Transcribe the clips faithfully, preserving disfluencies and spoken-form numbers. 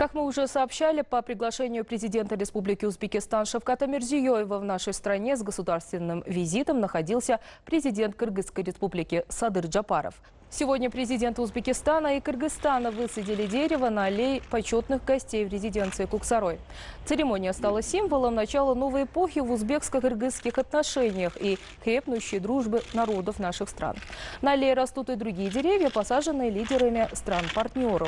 Как мы уже сообщали, по приглашению президента Республики Узбекистан Шавката Мирзиёева в нашей стране с государственным визитом находился президент Кыргызской Республики Садыр Джапаров. Сегодня президенты Узбекистана и Кыргызстана высадили дерево на аллее почетных гостей в резиденции Куксарой. Церемония стала символом начала новой эпохи в узбекско-кыргызских отношениях и крепнущей дружбы народов наших стран. На аллее растут и другие деревья, посаженные лидерами стран-партнеров.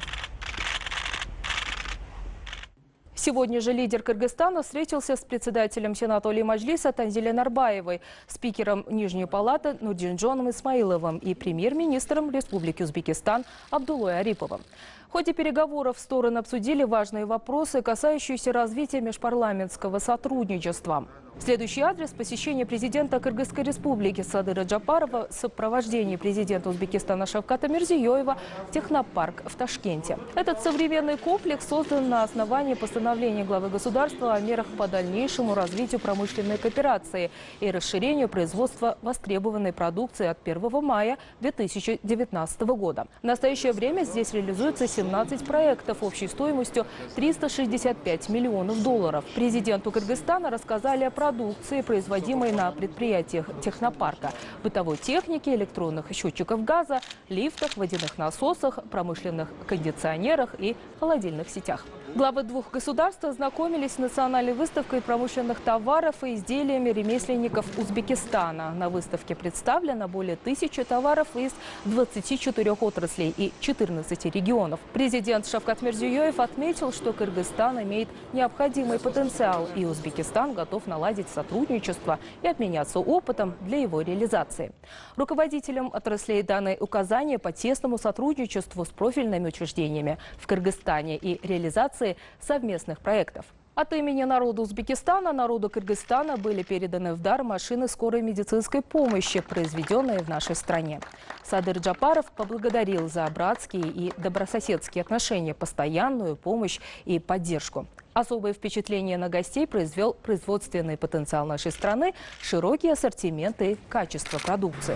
Сегодня же лидер Кыргызстана встретился с председателем Сената Олий Маджлиса Танзилей Нарбаевой, спикером Нижней палаты Нурдинджоном Исмаиловым и премьер-министром Республики Узбекистан Абдулой Ариповым. В ходе переговоров стороны обсудили важные вопросы, касающиеся развития межпарламентского сотрудничества. Следующий адрес посещения президента Кыргызской Республики Садыра Джапарова в сопровождении президента Узбекистана Шавката Мирзиёева в технопарк в Ташкенте. Этот современный комплекс создан на основании постановления главы государства о мерах по дальнейшему развитию промышленной кооперации и расширению производства востребованной продукции от первого мая две тысячи девятнадцатого года. В настоящее время здесь реализуется семнадцать проектов общей стоимостью триста шестьдесят пять миллионов долларов. Президенту Кыргызстана рассказали о продукции, производимой на предприятиях технопарка, бытовой технике, электронных счетчиков газа, лифтах, водяных насосах, промышленных кондиционерах и холодильных сетях. Главы двух государств ознакомились с национальной выставкой промышленных товаров и изделиями ремесленников Узбекистана. На выставке представлено более тысячи товаров из двадцати четырёх отраслей и четырнадцати регионов. Президент Шавкат Мирзиёев отметил, что Кыргызстан имеет необходимый потенциал, и Узбекистан готов наладить сотрудничество и обменяться опытом для его реализации. Руководителям отраслей даны указания по тесному сотрудничеству с профильными учреждениями в Кыргызстане и реализации совместных проектов. От имени народа Узбекистана народу Кыргызстана были переданы в дар машины скорой медицинской помощи, произведенные в нашей стране. Садыр Джапаров поблагодарил за братские и добрососедские отношения, постоянную помощь и поддержку. Особое впечатление на гостей произвел производственный потенциал нашей страны, широкий ассортимент и качество продукции.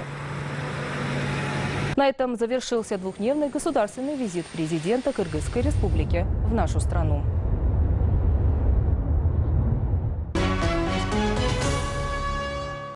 На этом завершился двухдневный государственный визит президента Кыргызской Республики в нашу страну.